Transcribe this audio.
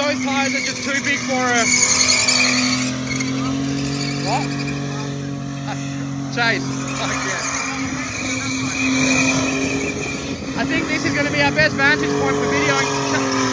those tyres are just too big for her. What? Chase. I think this is going to be our best vantage point for videoing.